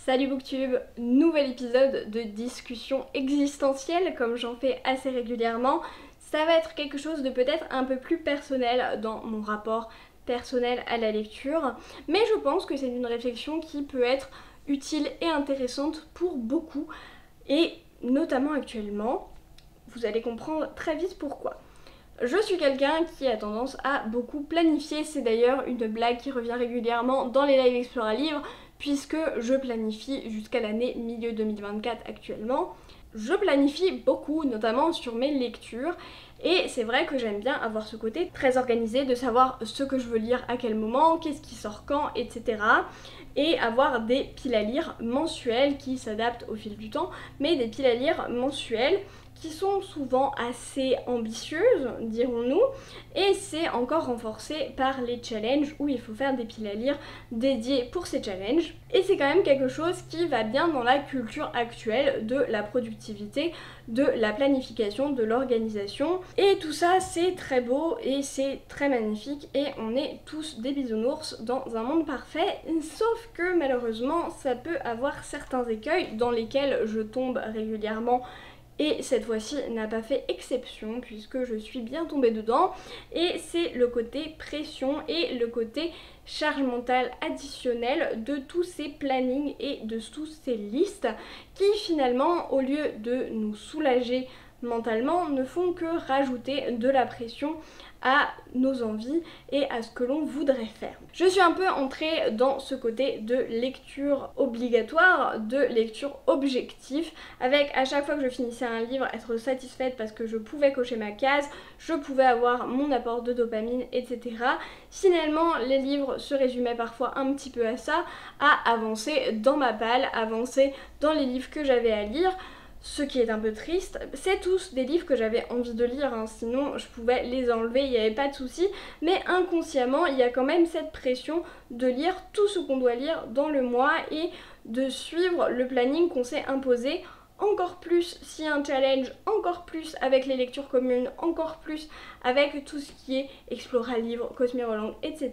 Salut Booktube, nouvel épisode de discussion existentielle comme j'en fais assez régulièrement. Ça va être quelque chose de peut-être un peu plus personnel dans mon rapport personnel à la lecture, mais je pense que c'est une réflexion qui peut être utile et intéressante pour beaucoup, et notamment actuellement. Vous allez comprendre très vite pourquoi. Je suis quelqu'un qui a tendance à beaucoup planifier, c'est d'ailleurs une blague qui revient régulièrement dans les lives Explore un livre, puisque je planifie jusqu'à l'année milieu 2024 actuellement. Je planifie beaucoup, notamment sur mes lectures, et c'est vrai que j'aime bien avoir ce côté très organisé, de savoir ce que je veux lire à quel moment, qu'est-ce qui sort quand, etc. Et avoir des piles à lire mensuelles qui s'adaptent au fil du temps, mais des piles à lire mensuelles qui sont souvent assez ambitieuses, dirons-nous, et c'est encore renforcé par les challenges où il faut faire des piles à lire dédiées pour ces challenges. Et c'est quand même quelque chose qui va bien dans la culture actuelle de la productivité, de la planification, de l'organisation. Et tout ça, c'est très beau et c'est très magnifique et on est tous des bisounours dans un monde parfait, sauf que malheureusement, ça peut avoir certains écueils dans lesquels je tombe régulièrement. Et cette fois-ci n'a pas fait exception puisque je suis bien tombée dedans, et c'est le côté pression et le côté charge mentale additionnelle de tous ces plannings et de tous ces listes qui finalement, au lieu de nous soulager mentalement, ne font que rajouter de la pression à nos envies et à ce que l'on voudrait faire. Je suis un peu entrée dans ce côté de lecture obligatoire, de lecture objective, avec à chaque fois que je finissais un livre être satisfaite parce que je pouvais cocher ma case, je pouvais avoir mon apport de dopamine, etc. Finalement, les livres se résumaient parfois un petit peu à ça, à avancer dans ma palle, avancer dans les livres que j'avais à lire. Ce qui est un peu triste, c'est tous des livres que j'avais envie de lire, hein, sinon je pouvais les enlever, il n'y avait pas de souci, mais inconsciemment il y a quand même cette pression de lire tout ce qu'on doit lire dans le mois et de suivre le planning qu'on s'est imposé, encore plus s'il y a un challenge, encore plus avec les lectures communes, encore plus avec tout ce qui est Explore un livre, Cosmiroland, etc.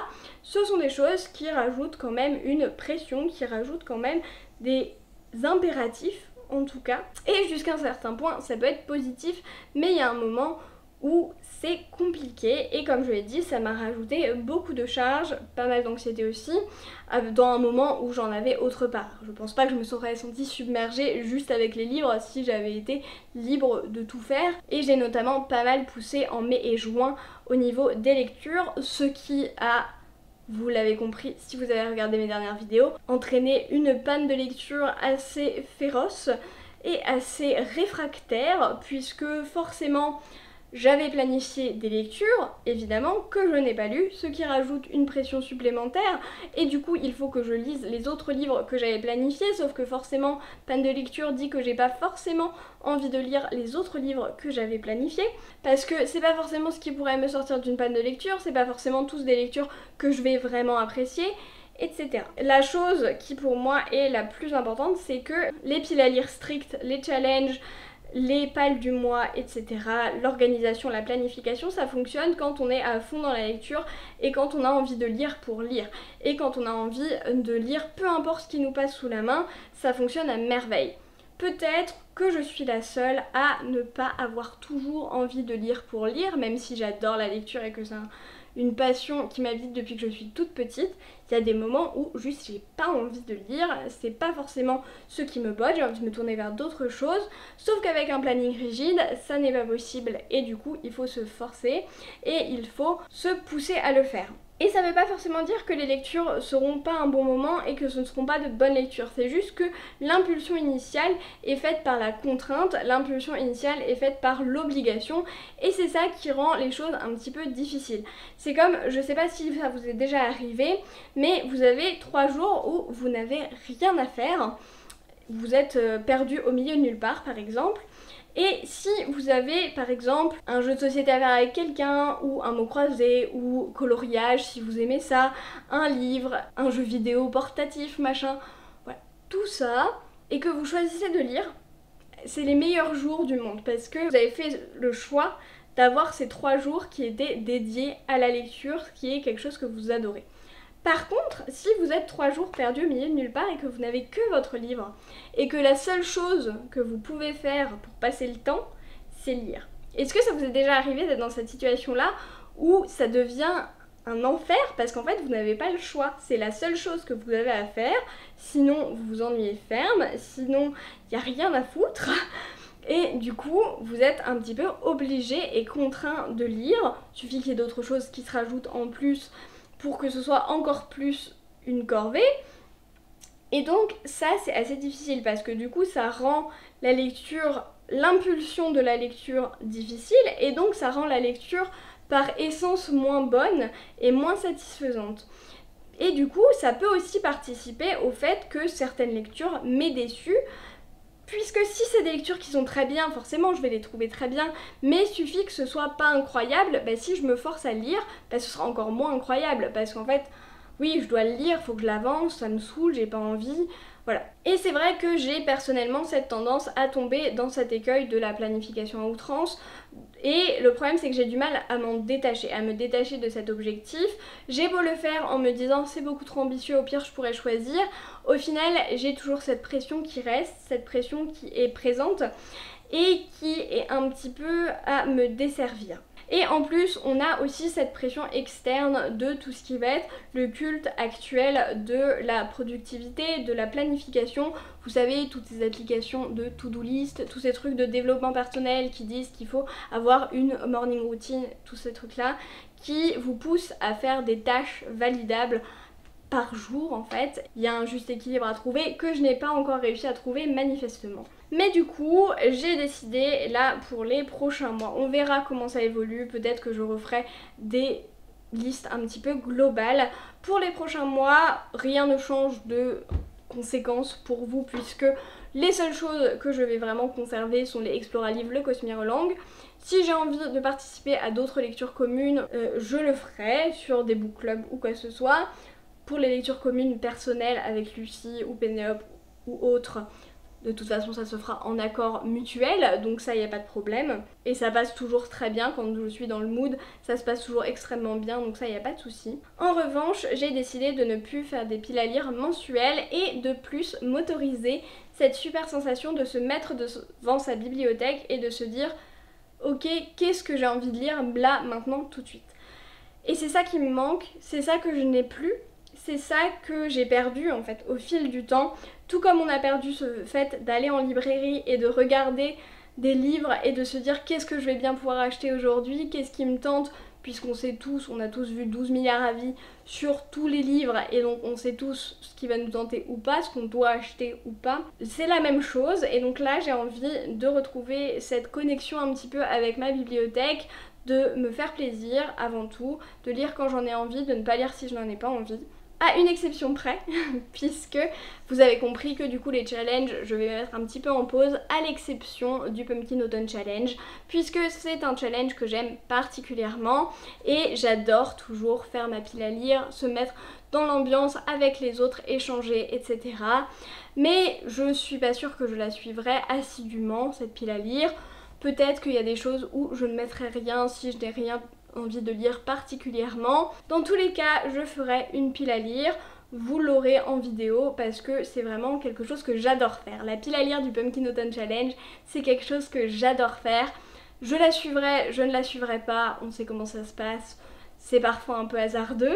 Ce sont des choses qui rajoutent quand même une pression, qui rajoutent quand même des impératifs en tout cas, et jusqu'à un certain point ça peut être positif, mais il y a un moment où c'est compliqué, et comme je l'ai dit, ça m'a rajouté beaucoup de charges, pas mal d'anxiété aussi, dans un moment où j'en avais autre part. Je pense pas que je me serais sentie submergée juste avec les livres si j'avais été libre de tout faire, et j'ai notamment pas mal poussé en mai et juin au niveau des lectures, ce qui a, vous l'avez compris si vous avez regardé mes dernières vidéos, entraîner une panne de lecture assez féroce et assez réfractaire, puisque forcément j'avais planifié des lectures, évidemment, que je n'ai pas lues, ce qui rajoute une pression supplémentaire, et du coup il faut que je lise les autres livres que j'avais planifiés, sauf que forcément, panne de lecture dit que j'ai pas forcément envie de lire les autres livres que j'avais planifiés, parce que c'est pas forcément ce qui pourrait me sortir d'une panne de lecture, c'est pas forcément tous des lectures que je vais vraiment apprécier, etc. La chose qui pour moi est la plus importante, c'est que les piles à lire strictes, les challenges, les pales du mois, etc., l'organisation, la planification, ça fonctionne quand on est à fond dans la lecture et quand on a envie de lire pour lire. Et quand on a envie de lire, peu importe ce qui nous passe sous la main, ça fonctionne à merveille. Peut-être que je suis la seule à ne pas avoir toujours envie de lire pour lire, même si j'adore la lecture et que c'est une passion qui m'habite depuis que je suis toute petite. Il y a des moments où juste j'ai pas envie de lire, c'est pas forcément ce qui me botte, j'ai envie de me tourner vers d'autres choses, sauf qu'avec un planning rigide, ça n'est pas possible, et du coup il faut se forcer et il faut se pousser à le faire. Et ça veut pas forcément dire que les lectures seront pas un bon moment et que ce ne seront pas de bonnes lectures, c'est juste que l'impulsion initiale est faite par la contrainte, l'impulsion initiale est faite par l'obligation, et c'est ça qui rend les choses un petit peu difficiles. C'est comme, je sais pas si ça vous est déjà arrivé, mais vous avez 3 jours où vous n'avez rien à faire, vous êtes perdu au milieu de nulle part par exemple. Et si vous avez par exemple un jeu de société à faire avec quelqu'un, ou un mot croisé, ou coloriage si vous aimez ça, un livre, un jeu vidéo portatif, machin, voilà, tout ça, et que vous choisissez de lire, c'est les meilleurs jours du monde parce que vous avez fait le choix d'avoir ces 3 jours qui étaient dédiés à la lecture, qui est quelque chose que vous adorez. Par contre, si vous êtes 3 jours perdus au milieu de nulle part et que vous n'avez que votre livre, et que la seule chose que vous pouvez faire pour passer le temps, c'est lire. Est-ce que ça vous est déjà arrivé d'être dans cette situation-là où ça devient un enfer parce qu'en fait vous n'avez pas le choix, c'est la seule chose que vous avez à faire, sinon vous vous ennuyez ferme, sinon il n'y a rien à foutre et du coup vous êtes un petit peu obligé et contraint de lire, il suffit qu'il y ait d'autres choses qui se rajoutent en plus pour que ce soit encore plus une corvée. Et donc ça c'est assez difficile parce que du coup ça rend la lecture, l'impulsion de la lecture difficile et donc ça rend la lecture par essence moins bonne et moins satisfaisante. Et du coup ça peut aussi participer au fait que certaines lectures m'aient déçue, puisque si c'est des lectures qui sont très bien, forcément je vais les trouver très bien, mais il suffit que ce soit pas incroyable, bah, si je me force à lire, bah, ce sera encore moins incroyable, parce qu'en fait oui, je dois le lire, faut que je l'avance, ça me saoule, j'ai pas envie, voilà. Et c'est vrai que j'ai personnellement cette tendance à tomber dans cet écueil de la planification à outrance, et le problème c'est que j'ai du mal à m'en détacher, à me détacher de cet objectif. J'ai beau le faire en me disant c'est beaucoup trop ambitieux, au pire je pourrais choisir, au final j'ai toujours cette pression qui reste, cette pression qui est présente et qui est un petit peu à me desservir. Et en plus, on a aussi cette pression externe de tout ce qui va être le culte actuel de la productivité, de la planification. Vous savez, toutes ces applications de to-do list, tous ces trucs de développement personnel qui disent qu'il faut avoir une morning routine, tous ces trucs-là, qui vous poussent à faire des tâches validables par jour en fait. Il y a un juste équilibre à trouver que je n'ai pas encore réussi à trouver manifestement. Mais du coup, j'ai décidé là pour les prochains mois, on verra comment ça évolue, peut-être que je referai des listes un petit peu globales. Pour les prochains mois, rien ne change de conséquences pour vous puisque les seules choses que je vais vraiment conserver sont les Explora-Livres, le Cosmirolang. Si j'ai envie de participer à d'autres lectures communes, je le ferai sur des book clubs ou quoi que ce soit. Pour les lectures communes personnelles avec Lucie ou Pénélope ou autres, de toute façon ça se fera en accord mutuel, donc ça y a pas de problème. Et ça passe toujours très bien quand je suis dans le mood, ça se passe toujours extrêmement bien, donc ça y a pas de souci. En revanche, j'ai décidé de ne plus faire des piles à lire mensuelles et de plus m'autoriser cette super sensation de se mettre devant sa bibliothèque et de se dire ok, qu'est-ce que j'ai envie de lire là, maintenant, tout de suite. Et c'est ça qui me manque, c'est ça que je n'ai plus. C'est ça que j'ai perdu en fait au fil du temps, tout comme on a perdu ce fait d'aller en librairie et de regarder des livres et de se dire qu'est-ce que je vais bien pouvoir acheter aujourd'hui, qu'est-ce qui me tente, puisqu'on sait tous, on a tous vu 12 milliards d'avis sur tous les livres et donc on sait tous ce qui va nous tenter ou pas, ce qu'on doit acheter ou pas. C'est la même chose et donc là j'ai envie de retrouver cette connexion un petit peu avec ma bibliothèque, de me faire plaisir avant tout, de lire quand j'en ai envie, de ne pas lire si je n'en ai pas envie. À une exception près, puisque vous avez compris que du coup les challenges, je vais mettre un petit peu en pause, à l'exception du Pumpkin Autumn Challenge, puisque c'est un challenge que j'aime particulièrement et j'adore toujours faire ma pile à lire, se mettre dans l'ambiance avec les autres, échanger, etc. Mais je suis pas sûre que je la suivrai assidûment, cette pile à lire. Peut-être qu'il y a des choses où je ne mettrai rien si je n'ai rien envie de lire particulièrement. Dans tous les cas, je ferai une pile à lire. Vous l'aurez en vidéo parce que c'est vraiment quelque chose que j'adore faire. La pile à lire du Pumpkin Autumn Challenge, c'est quelque chose que j'adore faire. Je la suivrai, je ne la suivrai pas, on sait comment ça se passe. C'est parfois un peu hasardeux.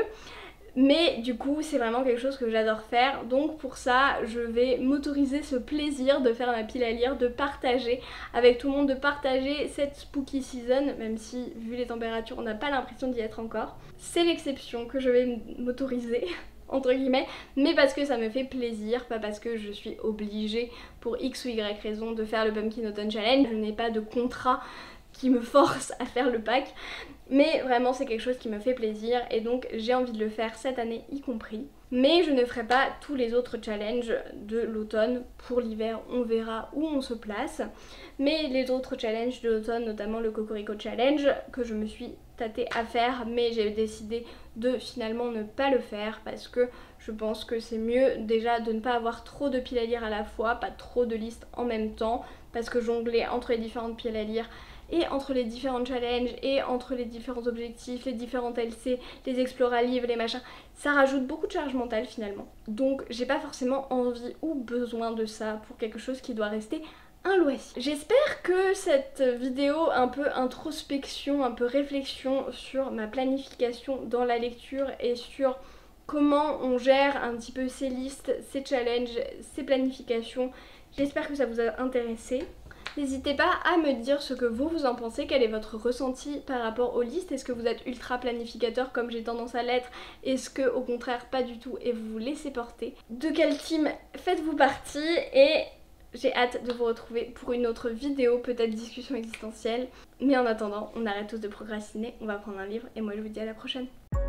Mais du coup c'est vraiment quelque chose que j'adore faire, donc pour ça je vais m'autoriser ce plaisir de faire ma pile à lire, de partager avec tout le monde, de partager cette spooky season, même si vu les températures on n'a pas l'impression d'y être encore. C'est l'exception que je vais m'autoriser entre guillemets, mais parce que ça me fait plaisir, pas parce que je suis obligée pour X ou Y raison de faire le Pumpkin Autumn Challenge. Je n'ai pas de contrat qui me force à faire le pack, mais vraiment c'est quelque chose qui me fait plaisir et donc j'ai envie de le faire cette année y compris. Mais je ne ferai pas tous les autres challenges de l'automne. Pour l'hiver on verra où on se place, mais les autres challenges de l'automne, notamment le Cocorico Challenge que je me suis tâtée à faire, mais j'ai décidé de finalement ne pas le faire parce que je pense que c'est mieux déjà de ne pas avoir trop de piles à lire à la fois, pas trop de listes en même temps, parce que jongler entre les différentes piles à lire, et entre les différents challenges et entre les différents objectifs, les différents LC, les explora livres, les machins, ça rajoute beaucoup de charge mentale finalement. Donc j'ai pas forcément envie ou besoin de ça pour quelque chose qui doit rester un loisir. J'espère que cette vidéo un peu introspection, un peu réflexion sur ma planification dans la lecture et sur comment on gère un petit peu ses listes, ses challenges, ses planifications. J'espère que ça vous a intéressé. N'hésitez pas à me dire ce que vous en pensez, quel est votre ressenti par rapport aux listes. Est-ce que vous êtes ultra planificateur comme j'ai tendance à l'être? Est-ce que au contraire pas du tout et vous vous laissez porter? De quel team faites-vous partie? Et j'ai hâte de vous retrouver pour une autre vidéo, peut-être discussion existentielle. Mais en attendant, on arrête tous de procrastiner, on va prendre un livre et moi je vous dis à la prochaine.